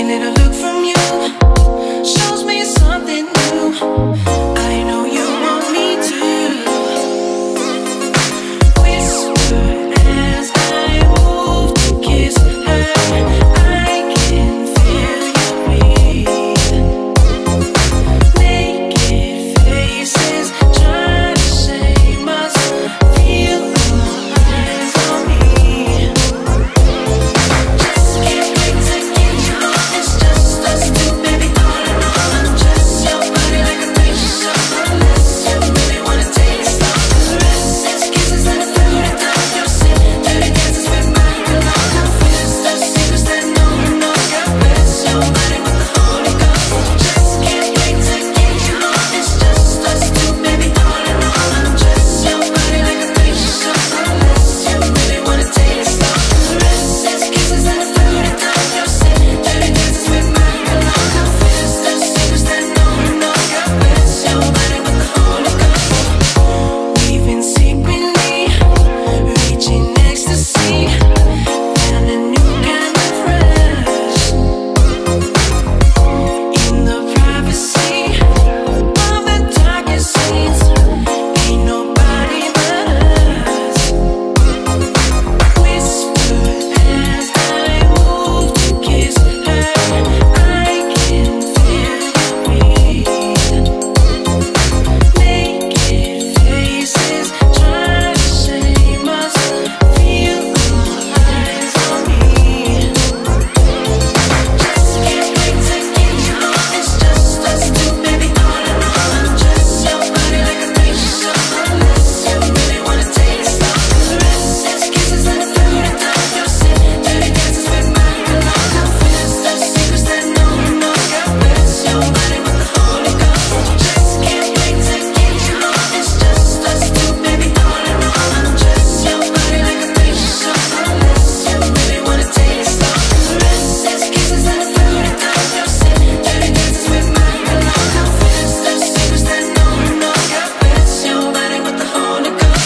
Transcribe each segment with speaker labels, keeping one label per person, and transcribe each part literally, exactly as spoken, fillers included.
Speaker 1: little look from you shows me something new. I know you want me to whisper as I move to kiss her. I can feel you breathe. Naked faces try to shame us. Feel all eyes on me. Just can't wait to get you. It's just us two, baby, all alone. Undress your body like a picture, unless you really wanna taste the caresses, kisses, and a flute down your skin. Dirty dances with my cologne. Confess the secrets that no one knows. God bless your body with the Holy Ghost. Just can't wait to get you. It's just us two, baby, all alone. Undress your body like a picture, unless you really wanna taste the caresses, kisses, and a flute down your skin. Dirty dances with my cologne. Confess the secrets that no one knows. God bless your body with the Holy Ghost. We've been secretly reaching ecstasy, found a new kind of rush in the privacy of the darkest scenes. Ain't nobody but us. Whisper as I move to kiss her. I can feel you breathe. Naked faces try to shame us. Feel all eyes on me. Just can't wait to get you. It's just us two, baby, all alone. Undress your body like a picture, unless you really wanna taste the caresses, kisses, and a flute down your skin. Dirty dances with my cologne. Confess the secrets that no one knows. God bless your body with the Holy Ghost. Just can't wait to get you. It's just us two, baby, all alone. Undress your body like a picture, unless you really wanna taste the caresses, kisses, and a flute down your skin. Dirty dances with my cologne. Confess the secrets that no one knows. God bless your body with the Holy Ghost.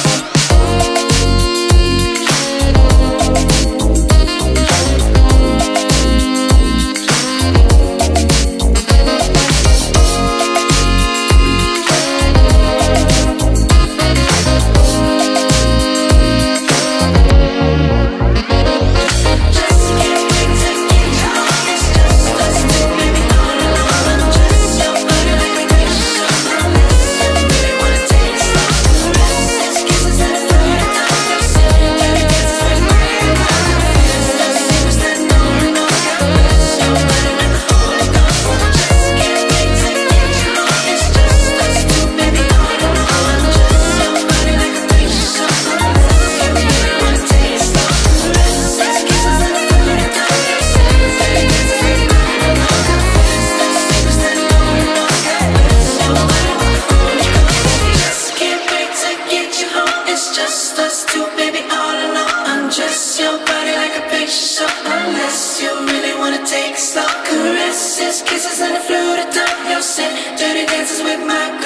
Speaker 1: Just can't wait to get you. It's just us two, baby, all alone. Undress your body like a picture, unless you really wanna taste the caresses, kisses, and a flute down your skin. Dirty dances with my cologne. Confess the secrets that no one knows. God bless your body with the Holy Ghost. Just can't wait to get you. It's just us two, baby, all alone. Undress your body like a picture, unless you really wanna taste the caresses, kisses, and a flute down your skin. Dirty dances with my cologne. Confess the secrets that no one knows. God bless your body with the Holy Ghost. Just can't wait to get you home. It's just us two, baby, all alone. Undress your body like a picture, unless you really wanna take stock. Caresses, kisses, and a flute down your skin. Dirty dances with my